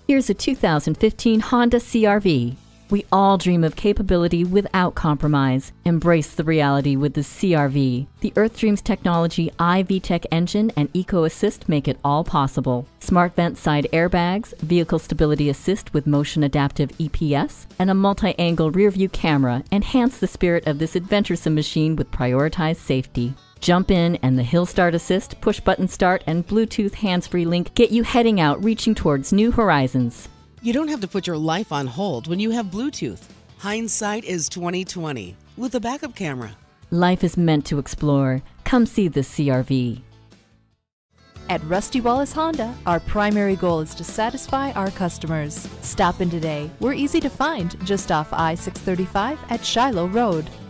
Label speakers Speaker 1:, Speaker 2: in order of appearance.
Speaker 1: Here's a 2015 Honda CR-V. We all dream of capability without compromise. Embrace the reality with the CR-V. The EarthDreams Technology iVTEC engine and Eco Assist make it all possible. Smart vent side airbags, vehicle stability assist with motion adaptive EPS, and a multi-angle rear view camera enhance the spirit of this adventuresome machine with prioritized safety. Jump in and the Hill Start Assist, push button start, and Bluetooth hands-free link get you heading out reaching towards new horizons.
Speaker 2: You don't have to put your life on hold when you have Bluetooth. Hindsight is 20/20 with a backup camera.
Speaker 1: Life is meant to explore. Come see the CR-V.
Speaker 3: At Rusty Wallis Honda, our primary goal is to satisfy our customers. Stop in today. We're easy to find just off I-635 at Shiloh Road.